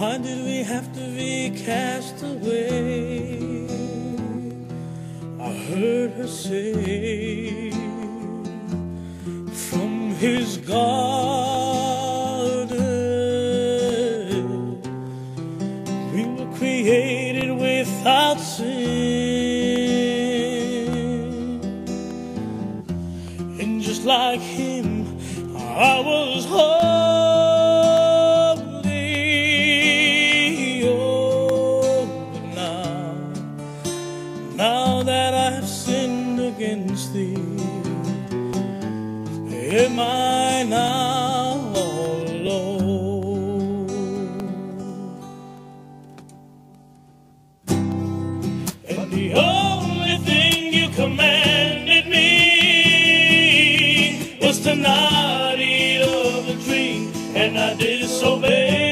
Why did we have to be cast away? I heard her say, from his garden we were created without sin, and just like him I was holy. Oh, but now that I have sinned against thee, am I now all alone? And the only thing you commanded me was to not eat of the tree, and I disobeyed.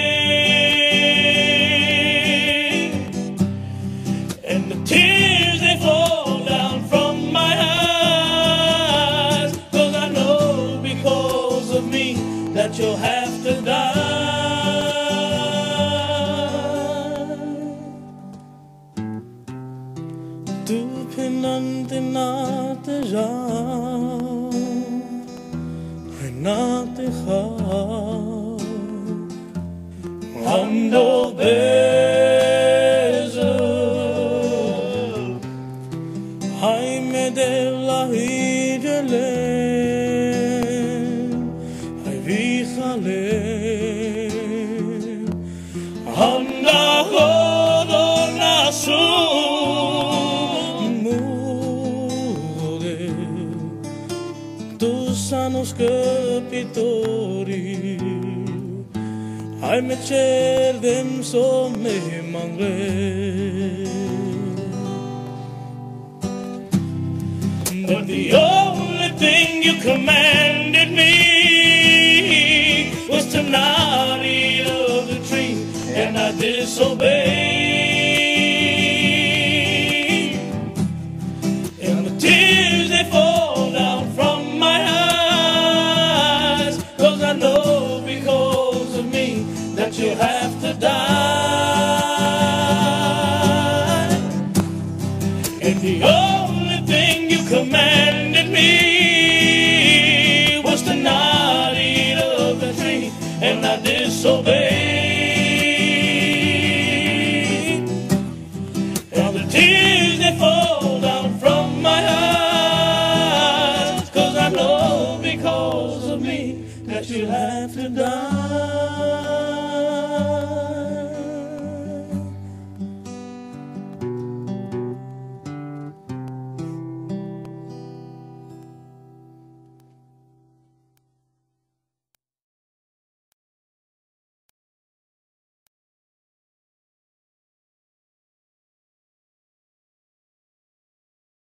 And the tears, they fall down from my eyes, 'cause I know because of me that you'll have to die. Tu pinante nate ja, nate ha, ando bezel, Jaime de la Hidele, ay vijale, anda hodo nasu mude, tus sanos capitori, ay me cerdem so me mangre. But the only thing you commanded me was to not eat of the tree, and I disobeyed. And the tears, they fall down from my eyes, 'cause I know because of me that you'll have to die. And the only thing you commanded me was to not eat of the tree, and I disobeyed. And the tears, they fall down from my eyes, 'cause I know because of me that you'll have to die.